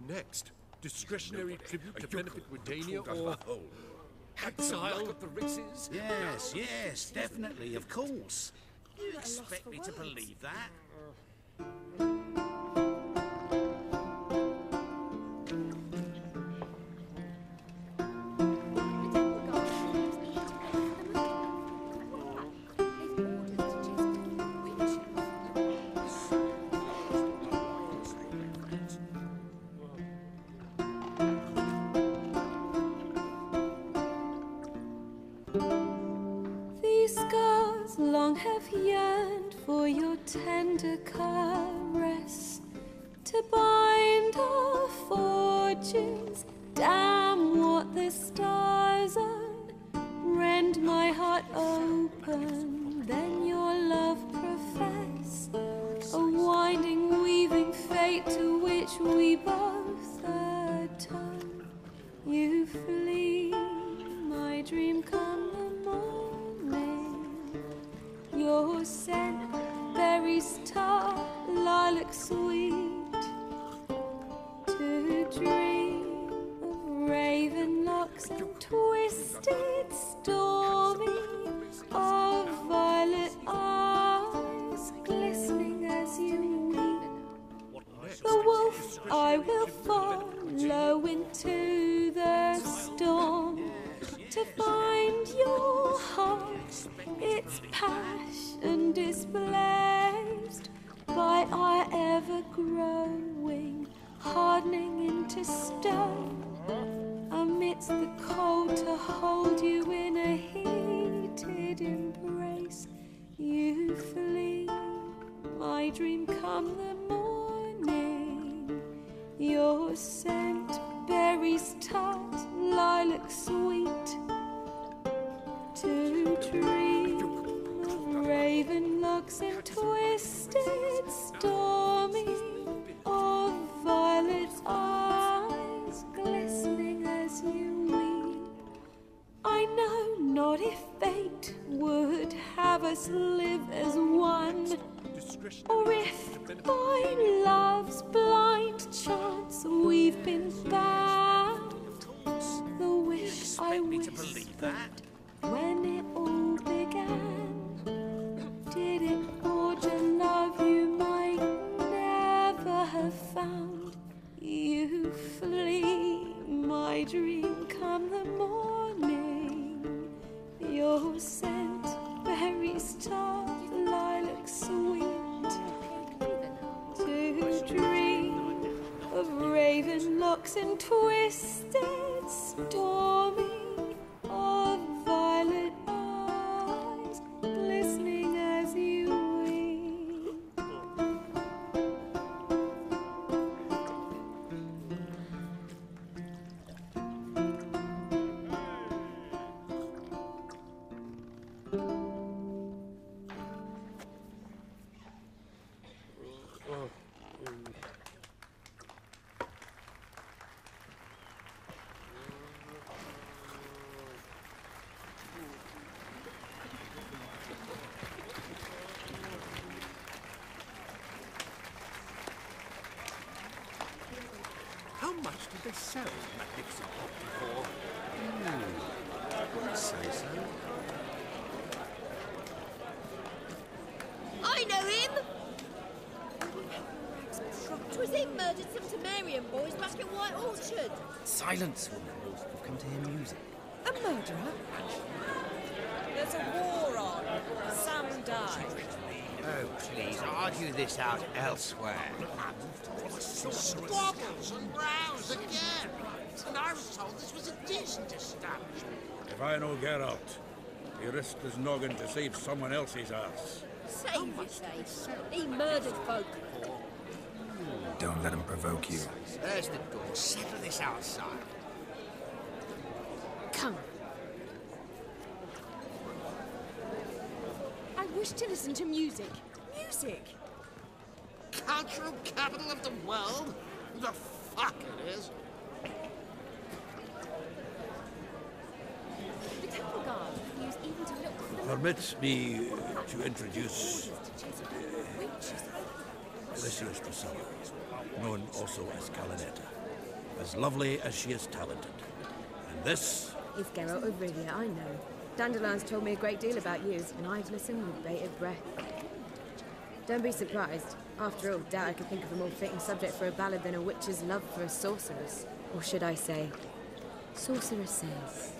next? Discretionary tribute to benefit Redania or exile? Got the riches? Yes, yes, definitely, of course. You expect me to believe that? These scars long have yearned for your tender caress, to bind our fortunes. Damn what the stars own. Rend my heart open, then your love profess, a winding, weaving fate to which we both atone. You flee, my dream come the morning. Your scent, berries tart, lilac sweet, to dream of raven locks and twisted, stormy, of violet eyes glistening as you weep. The wolf I will follow into the storm, to find your heart, its passion displaced by our ever-growing, hardening into stone. Amidst the cold, to hold you in a heated embrace. You flee, my dream come the morning. Your scent, berries tart, lilac sweet, to dream of raven locks and twisted, stormy, of violet eyes glistening as you weep. I know not if fate would have us live as one, or if by love's blind chance we've been bound. The wish I whispered when it all began, did it forge a love you might never have found? You flee, my dream come the morning. Your scent, berries tart, lilac sweet, to dream of raven locks and twisted, stormy, of violet eyes glistening as you weep. How much did they sell Magnificent Opera for? I'd say so. I know him! Twas him murdered some Temerian boys back at White Orchard. Silence, woman. We've come to hear music. A murderer? There's a war on. Some died. Oh, please, argue this out elsewhere. Squabbles and rows again. And I was told this was a decent establishment. If I know Geralt, he risked his noggin to save someone else's ass. Save his face. He murdered folk. Don't let him provoke you. There's the door. Settle this outside. Come. I wish to listen to music. Music? Cultural capital of the world? The fuck it is. The temple guard refused even to look for the Permit me to introduce Lysias Drusilla, known also as Calinetta. as lovely as she is talented. And this... It's Geralt of Rivia, I know. Dandelion's told me a great deal about you, and I've listened with bated breath. Don't be surprised. After all, doubt I could think of a more fitting subject for a ballad than a witch's love for a sorceress. Or should I say, sorceresses.